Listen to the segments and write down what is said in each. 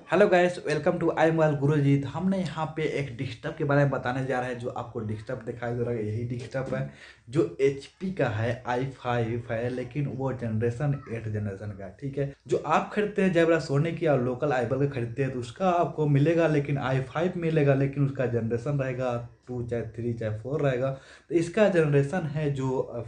Hello guys, welcome to I mobile Guruji. तो हमने यहाँ पे एक डिस्टर्ब के बारे में बताने जा रहे हैं। जो आपको डिस्टर्ब दिखाई दे रहा है यही डिस्टर्ब है जो एचपी का है, i5 है, लेकिन वो जनरेशन 8 जनरेशन का है। ठीक है, जो आप खरीदते हैं जब सोनी या लोकल आईबल का खरीदते हैं तो उसका आपको मिलेगा, लेकिन i5 मिलेगा, लेकिन उसका जनरेशन रहेगा 2 चाहे 3 चाहे 4 रहेगा। तो इसका जनरेशन है जो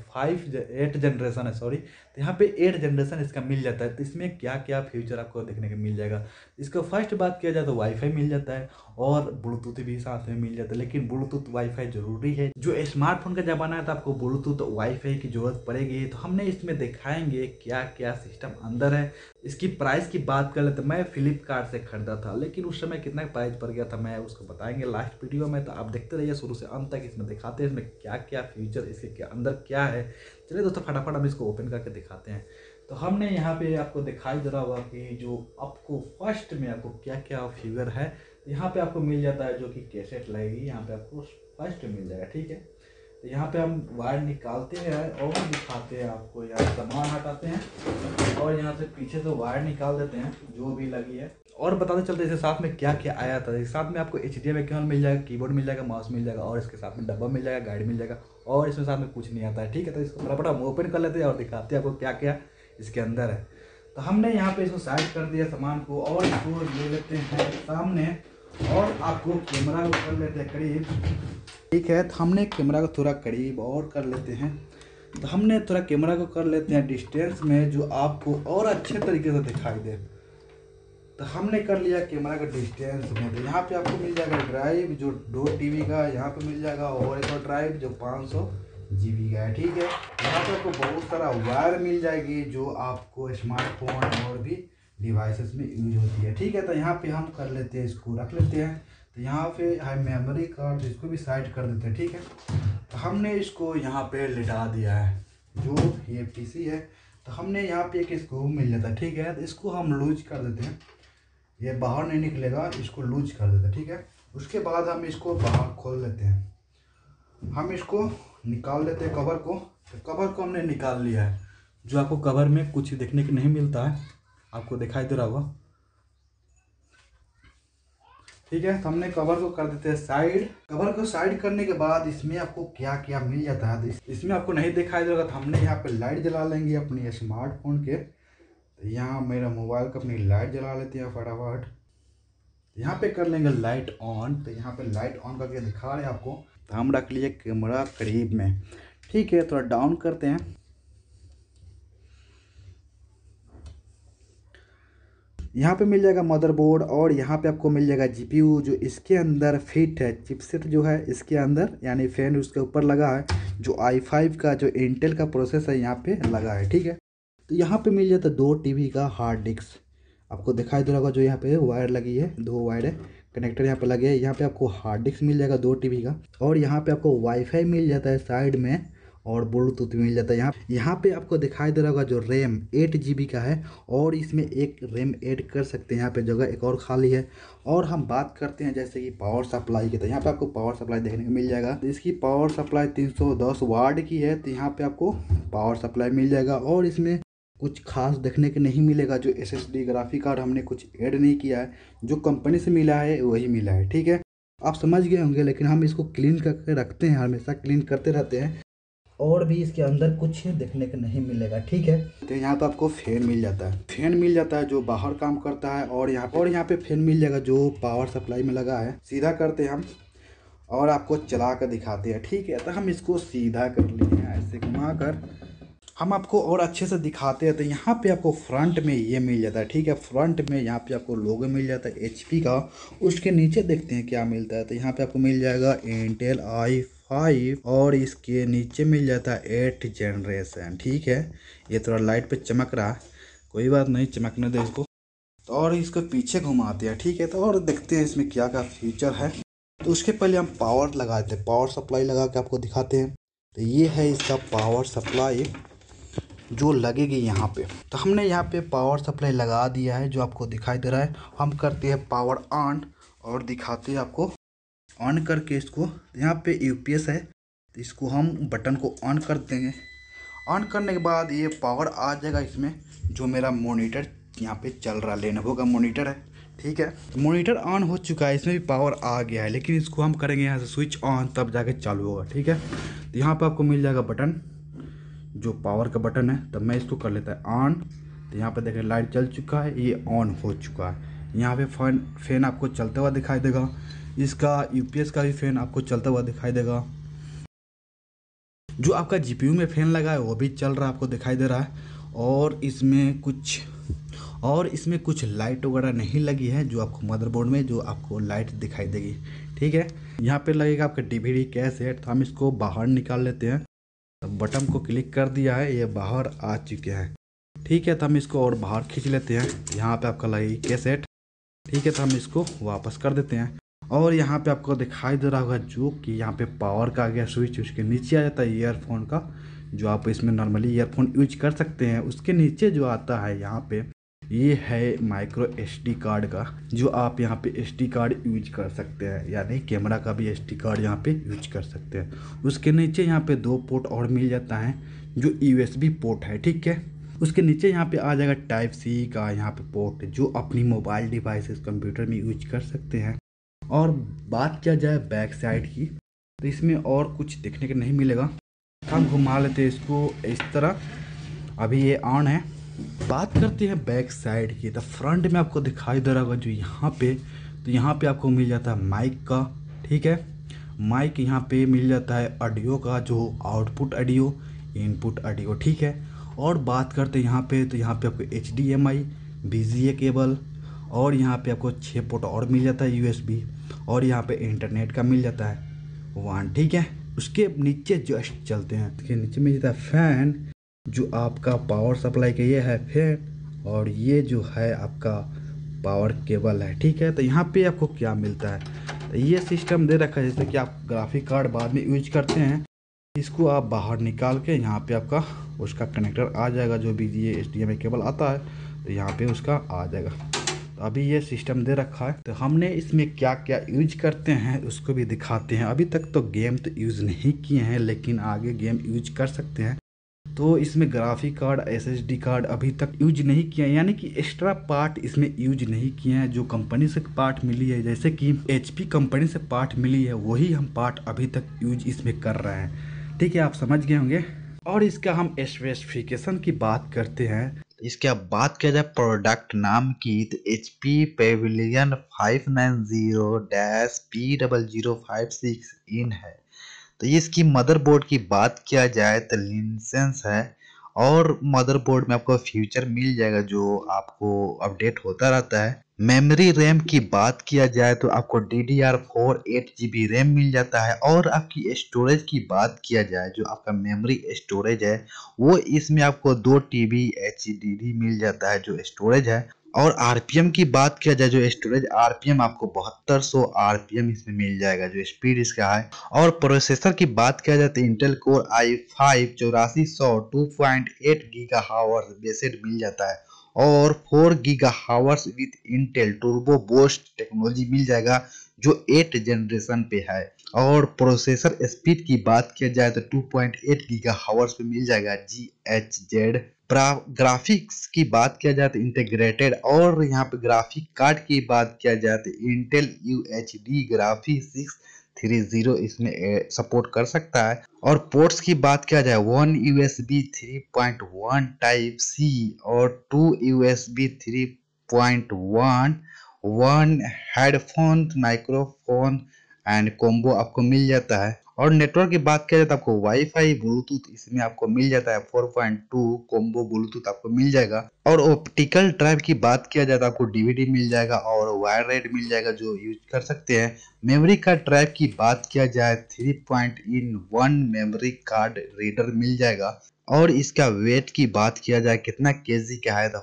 8 जनरेशन है, सॉरी। तो यहाँ पे 8 जनरेशन इसका मिल जाता है। तो इसमें क्या क्या फ्यूचर आपको देखने को मिल जाएगा। इसका फर्स्ट बात किया जाए तो वाईफाई मिल जाता है और ब्लूटूथ भी साथ में मिल जाता है, लेकिन ब्लूटूथ वाईफाई जरूरी है। जो स्मार्टफोन का जमाना है तो आपको ब्लूटूथ वाईफाई की जरूरत पड़ेगी। तो हमने इसमें दिखाएंगे क्या क्या सिस्टम अंदर है। इसकी प्राइस की बात कर ले तो मैं फ्लिपकार्ट से खरीदा था, लेकिन उस समय कितना प्राइस पड़ गया था मैं उसको बताएंगे लास्ट वीडियो में। तो आप देखते रहिए शुरू से अंत तक, इसमें दिखाते हैं इसमें क्या क्या फीचर, इसके अंदर क्या है। चलिए दोस्तों, फटाफट हम इसको ओपन करके दिखाते हैं। तो हमने यहाँ पे आपको दिखाई दे रहा होगा कि जो आपको फर्स्ट में आपको क्या क्या फिगर है। यहाँ पे आपको मिल जाता है जो कि कैसेट लगेगी, यहाँ पे आपको फर्स्ट मिल जाएगा। ठीक है, तो यहाँ पे हम वायर निकालते हैं और दिखाते हैं आपको। यहाँ सामान हटाते हैं और यहाँ से पीछे से वायर निकाल देते हैं जो भी लगी है। और बताते चलते इसके साथ में क्या क्या आया था। इसके साथ में आपको HDMI केबल मिल जाएगा, कीबोर्ड मिल जाएगा, माउस मिल जाएगा, और इसके साथ में डब्बा मिल जाएगा, गाइड मिल जाएगा, और इसमें साथ में कुछ नहीं आता है। ठीक है, तो इसको फटाफट हम ओपन कर लेते हैं और दिखाते हैं आपको क्या क्या इसके अंदर है। तो हमने यहाँ पे इसको साइड कर दिया सामान को, और इसको ले लेते हैं सामने, और आपको कैमरा को कर लेते हैं करीब। ठीक है, तो हमने कैमरा को थोड़ा करीब और कर लेते हैं। तो हमने थोड़ा कैमरा को कर लेते हैं डिस्टेंस में, जो आपको और अच्छे तरीके से दिखाई दे। तो हमने कर लिया कैमरा का डिस्टेंस में। तो यहाँ पे आपको मिल जाएगा ड्राइव जो 2 TB का यहाँ पे मिल जाएगा, और एक और ड्राइव जो 500 GB का है। ठीक है, यहाँ पे आपको बहुत सारा वायर मिल जाएगी जो आपको स्मार्टफोन और भी डिवाइसेस में यूज होती है। ठीक है, तो यहाँ पे हम कर लेते हैं, इसको रख लेते हैं। तो यहाँ पे है मेमोरी कार्ड, इसको भी साइड कर देते हैं। ठीक है, तो हमने इसको यहाँ पे लिटा दिया है जो ये पीसी है। तो हमने यहाँ पे एक स्क्रू मिल जाता है। ठीक है, तो इसको हम लूज कर देते हैं, ये बाहर नहीं निकलेगा, इसको लूज कर देते हैं। ठीक है, उसके बाद हम इसको बाहर खोल लेते हैं, हम इसको निकाल लेते हैं कवर को। तो कवर को हमने निकाल लिया है। जो आपको कवर में कुछ देखने को नहीं मिलता है, आपको दिखाई दे रहा होगा। ठीक है, तो हमने कवर को कर देते हैं साइड। कवर को साइड करने के बाद इसमें आपको क्या क्या मिल जाता है, तो इसमें आपको नहीं दिखाई देगा। तो हमने यहाँ पे लाइट जला लेंगे अपनी स्मार्टफोन के। तो यहाँ मेरा मोबाइल का अपनी लाइट जला लेते हैं फटाफट। यहाँ पे कर लेंगे लाइट ऑन। तो यहाँ पे लाइट ऑन करके दिखा रहे हैं आपको। तो हम रख लिए कैमरा करीब में। ठीक है, थोड़ा डाउन करते हैं। यहाँ पे मिल जाएगा मदरबोर्ड, और यहाँ पे आपको मिल जाएगा जीपीयू जो इसके अंदर फिट है। चिपसेट जो है इसके अंदर, यानी फैन उसके ऊपर लगा है। जो i5 का जो इंटेल का प्रोसेस है यहाँ पे लगा है। ठीक है, तो यहाँ पे मिल जाता है 2 TB का हार्ड डिस्क। आपको दिखाई दे रहा होगा जो यहाँ पे वायर लगी है, 2 वायर है, कनेक्टर यहाँ पे लगे हैं। यहाँ पे आपको हार्ड डिस्क मिल जाएगा 2 TB का, और यहाँ पे आपको वाईफाई मिल जाता है साइड में, और ब्लूटूथ मिल जाता है। यहाँ पे आपको दिखाई दे रहा होगा जो रैम 8 GB का है, और इसमें एक रैम ऐड कर सकते हैं। यहाँ पे जगह एक और खाली है। और हम बात करते हैं जैसे कि पावर सप्लाई की। तो यहाँ पे आपको पावर सप्लाई देखने को मिल जाएगा। तो इसकी पावर सप्लाई 310 वाट की है। तो यहाँ पे आपको पावर सप्लाई मिल जाएगा, और इसमें कुछ खास देखने के नहीं मिलेगा। जो SSD ग्राफिक कार्ड हमने कुछ ऐड नहीं किया है, जो कंपनी से मिला है वही मिला है। ठीक है, आप समझ गए होंगे, लेकिन हम इसको क्लीन करके रखते हैं, हमेशा क्लीन करते रहते हैं, और भी इसके अंदर कुछ देखने को नहीं मिलेगा। ठीक है, तो यहाँ तो आपको फैन मिल जाता है, फैन मिल जाता है जो बाहर काम करता है, और यहाँ पे फैन मिल जाएगा जो पावर सप्लाई में लगा है। सीधा करते हैं हम और आपको चला कर दिखाते हैं। ठीक है, तो हम इसको सीधा कर लिए हैं, ऐसे घुमा कर हम आपको और अच्छे से दिखाते हैं। तो यहाँ पे आपको फ्रंट में ये मिल जाता है। ठीक है, फ्रंट में यहाँ पे आपको लोगो मिल जाता है HP का। उसके नीचे देखते हैं क्या मिलता है। तो यहाँ पे आपको मिल जाएगा इंटेल i5, और इसके नीचे मिल जाता है 8 जनरेशन। ठीक है, ये थोड़ा लाइट पे चमक रहा है, कोई बात नहीं, चमकने दे इसको। तो और इसको पीछे घुमाते हैं। ठीक है, तो और देखते हैं इसमें क्या क्या फीचर है। तो उसके पहले हम पावर लगाते हैं, पावर सप्लाई लगा के आपको दिखाते हैं। तो ये है इसका पावर सप्लाई जो लगेगी यहाँ पे। तो हमने यहाँ पे पावर सप्लाई लगा दिया है जो आपको दिखाई दे रहा है। हम करते हैं पावर ऑन और दिखाते हैं आपको। ऑन करके इसको, यहाँ पे UPS है, तो इसको हम बटन को ऑन कर देंगे। ऑन करने के बाद ये पावर आ जाएगा इसमें, जो मेरा मॉनिटर यहाँ पे चल रहा है, लेनोवो का मॉनिटर है, ठीक है। तो मॉनिटर ऑन हो चुका है, इसमें भी पावर आ गया है, लेकिन इसको हम करेंगे यहाँ से स्विच ऑन, तब जाके चालू होगा, ठीक है। तो यहाँ पे आपको मिल जाएगा बटन, जो पावर का बटन है। तब मैं इसको कर लेता है ऑन। तो यहाँ पे देखें लाइट जल चुका है, ये ऑन हो चुका है। यहाँ पे फैन आपको चलता हुआ दिखाई देगा, इसका यूपीएस का भी फैन आपको चलता हुआ दिखाई देगा। जो आपका जीपीयू में फैन लगा है वो भी चल रहा है, आपको दिखाई दे रहा है। और इसमें कुछ लाइट वगैरह नहीं लगी है, जो आपको मदरबोर्ड में जो आपको लाइट दिखाई देगी, ठीक है। यहाँ पे लगेगा आपका डीवीडी कैसेट। तो हम इसको बाहर निकाल लेते हैं। तो बटन को क्लिक कर दिया है, ये बाहर आ चुके हैं, ठीक है। तो हम इसको और बाहर खींच लेते हैं। यहाँ पे आपका लगेगी कैसेट, ठीक है। तो हम इसको वापस कर देते हैं। और यहाँ पे आपको दिखाई दे रहा होगा जो कि यहाँ पे पावर का आ गया स्विच, उसके नीचे आ जाता है ईयरफोन का, जो आप इसमें नॉर्मली ईयरफोन यूज कर सकते हैं। उसके नीचे जो आता है यहाँ पे, ये है माइक्रो एसडी कार्ड का, जो आप यहाँ पे एसडी कार्ड यूज कर सकते हैं, यानी कैमरा का भी एसडी कार्ड यहाँ पे यूज कर सकते हैं। उसके नीचे यहाँ पे 2 पोर्ट और मिल जाता है, जो यूएसबी पोर्ट है, ठीक है। उसके नीचे यहाँ पे आ जाएगा टाइप सी का यहाँ पे पोर्ट, जो अपनी मोबाइल डिवाइसेस कंप्यूटर में यूज कर सकते हैं। और बात किया जाए बैक साइड की, तो इसमें और कुछ देखने को नहीं मिलेगा। हम घुमा लेते हैं इसको इस तरह, अभी ये ऑन है। बात करते हैं बैक साइड की, तो फ्रंट में आपको दिखाई दे रहा होगा जो यहाँ पे, तो यहाँ पे आपको मिल जाता है माइक का, ठीक है। माइक यहाँ पे मिल जाता है ऑडियो का, जो आउटपुट ऑडियो, इनपुट ऑडियो, ठीक है। और बात करते हैं यहाँ पे, तो यहाँ पे आपको HDMI, VGA केबल, और यहाँ पे आपको 6 पोर्ट और मिल जाता है USB, और यहाँ पे इंटरनेट का मिल जाता है 1, ठीक है। उसके नीचे जस्ट चलते हैं, उसके नीचे मिल जाता है फैन, जो आपका पावर सप्लाई का ये है फैन, और ये जो है आपका पावर केबल है, ठीक है। तो यहाँ पे आपको क्या मिलता है, तो ये सिस्टम दे रखा है, जैसे कि आप ग्राफिक कार्ड बाद में यूज करते हैं, इसको आप बाहर निकाल के यहाँ पे आपका उसका कनेक्टर आ जाएगा, जो भी ये HDMI केबल आता है, तो यहाँ पे उसका आ जाएगा। तो अभी ये सिस्टम दे रखा है। तो हमने इसमें क्या क्या यूज करते हैं उसको भी दिखाते हैं। अभी तक तो गेम तो यूज़ नहीं किए हैं, लेकिन आगे गेम यूज कर सकते हैं। तो इसमें ग्राफिक कार्ड, SSD कार्ड अभी तक यूज नहीं किया है, यानी कि एक्स्ट्रा पार्ट इसमें यूज नहीं किए हैं। जो कंपनी से पार्ट मिली है, जैसे कि HP कंपनी से पार्ट मिली है, वही हम पार्ट अभी तक यूज इसमें कर रहे हैं, ठीक है। आप समझ गए होंगे। और इसका हम स्पेसिफिकेशन की बात करते हैं। इसके अब बात किया जाए प्रोडक्ट नाम की, तो HP पेविलियन 590-P0056 इन है। तो ये इसकी मदरबोर्ड की बात किया जाए तो लिनसेंस है, और मदरबोर्ड में आपको फ्यूचर मिल जाएगा जो आपको अपडेट होता रहता है। मेमोरी रैम की बात किया जाए तो आपको DDR4 8GB रैम मिल जाता है। और आपकी स्टोरेज की बात किया जाए, जो आपका मेमोरी स्टोरेज है, वो इसमें आपको 2 TB HDD मिल जाता है, जो स्टोरेज है। और आरपीएम की बात किया जाए, जो स्टोरेज आरपीएम आपको 7200 आरपीएम इसमें मिल जाएगा, जो स्पीड इसका है। और प्रोसेसर की बात किया जाए तो Intel core i5 8400 2.8 gigahertz based मिल जाता है, और 4 gigahertz with Intel turbo boost technology मिल जाएगा, जो 8 जनरेशन पे है। और प्रोसेसर स्पीड की बात किया जाए तो 2.8 गीगाहर्ट्ज पे मिल जाएगा GHz। ग्राफिक्स की बात किया जाए तो इंटीग्रेटेड, और यहाँ पे ग्राफिक कार्ड की बात किया जाए तो इंटेल UHD ग्राफिक्स 630 इसमें सपोर्ट कर सकता है। और पोर्ट्स की बात किया जाए 1 USB 3.1 टाइप C और 2 USB 3.1, 1 headphone microphone and combo आपको मिल जाता है। और नेटवर्क की बात किया जाए तो आपको वाईफाई ब्लूटूथ इसमें आपको मिल जाता है 4.2 कॉम्बो ब्लूटूथ आपको मिल जाएगा। और ऑप्टिकल ड्राइव की बात किया जाए तो आपको DVD मिल जाएगा और वायरलेस मिल जाएगा, जो यूज कर सकते हैं। मेमोरी कार्ड ड्राइव की बात किया जाए 3.1 मेमोरी कार्ड रीडर मिल जाएगा। और इसका वेट की बात किया जाए कितना केजी का है, तो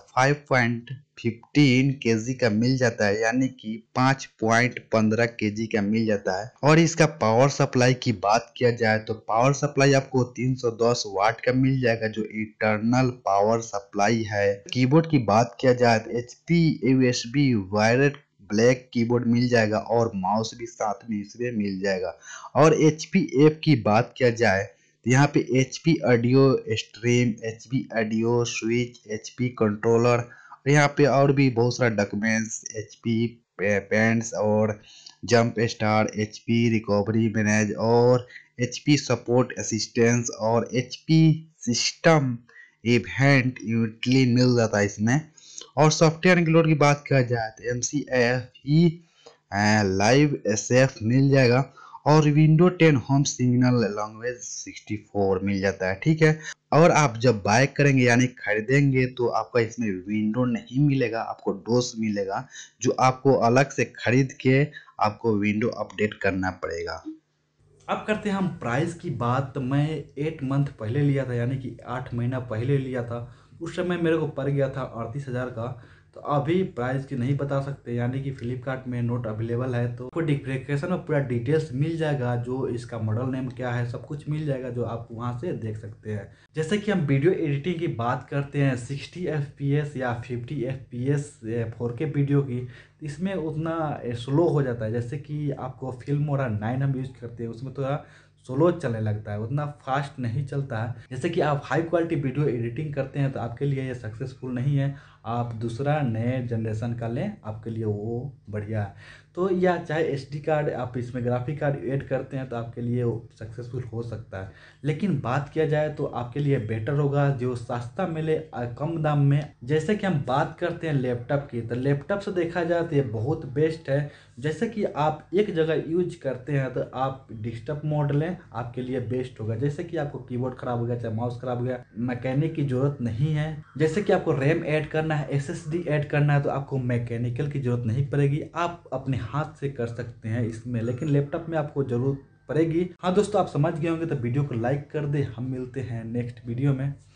5.15 केजी का मिल जाता है, यानी कि 5.15 केजी का मिल जाता है। और इसका पावर सप्लाई की बात किया जाए तो पावर सप्लाई आपको 310 वाट का मिल जाएगा, जो इंटरनल पावर सप्लाई है। कीबोर्ड की बात किया जाए तो HP USB wired black keyboard मिल जाएगा, और माउस भी साथ में इसमें मिल जाएगा। और HP ऐप की बात किया जाए तो यहाँ पे HP audio stream, HP audio switch, HP controller यहाँ पे और भी बहुत सारा डॉक्यूमेंट्स, HP पेंट्स और jump star, HP recovery manage और HP सपोर्ट असिस्टेंस और HP सिस्टम इवेंट यूटिली मिल जाता है इसमें। और सॉफ्टवेयर इंक्लूड की बात किया जाए तो MCFE लाइव SF मिल जाएगा और विंडो 10 होम सिग्नल लैंग्वेज 64 मिल जाता है, ठीक है। और आप जब बाय करेंगे यानी खरीदेंगे तो आपका इसमें विंडो नहीं मिलेगा, आपको डोस मिलेगा जो आपको अलग से खरीद के आपको विंडो अपडेट करना पड़ेगा। अब करते हैं हम प्राइस की बात। मैं 8 मंथ पहले लिया था, यानी कि 8 महीना पहले लिया था। उस समय मेरे को पड़ गया था 38,000 का। तो अभी प्राइस की नहीं बता सकते, यानी कि फ्लिपकार्ट में नोट अवेलेबल है। तो आपको डिस्क्रिप्शन में पूरा डिटेल्स मिल जाएगा, जो इसका मॉडल नेम क्या है सब कुछ मिल जाएगा, जो आप वहाँ से देख सकते हैं। जैसे कि हम वीडियो एडिटिंग की बात करते हैं 60 FPS या 50 FPS 4K वीडियो की, इसमें उतना स्लो हो जाता है। जैसे कि आपको फिल्म और 9 हम यूज करते हैं, उसमें थोड़ा स्लो चलने लगता है, उतना फास्ट नहीं चलता है। जैसे कि आप हाई क्वालिटी वीडियो एडिटिंग करते हैं तो आपके लिए ये सक्सेसफुल नहीं है। आप दूसरा नए जनरेशन का लें, आपके लिए वो बढ़िया है। तो या चाहे SD कार्ड आप इसमें ग्राफिक कार्ड ऐड करते हैं तो आपके लिए वो सक्सेसफुल हो सकता है। लेकिन बात किया जाए तो आपके लिए बेटर होगा जो सस्ता मिले कम दाम में। जैसे कि हम बात करते हैं लैपटॉप की, तो लैपटॉप से देखा जाए तो ये बहुत बेस्ट है। जैसे कि आप एक जगह यूज करते हैं तो आप डेस्कटॉप मोड लें, आपके लिए बेस्ट होगा। जैसे कि आपको कीबोर्ड खराब हो गया, चाहे माउस खराब हो गया, मैकेनिक की जरूरत नहीं है। जैसे कि आपको रैम ऐड करना है, SSD ऐड करना है, तो आपको मैकेनिकल की जरूरत नहीं पड़ेगी, आप अपने हाथ से कर सकते हैं इसमें। लेकिन लैपटॉप में आपको जरूरत पड़ेगी। हाँ दोस्तों, आप समझ गए होंगे तो वीडियो को लाइक कर दे। हम मिलते हैं नेक्स्ट वीडियो में।